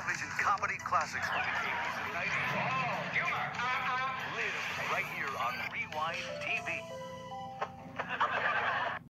television comedy classics from the 80s and 90s. Oh, humor. Live right here on Rewind TV.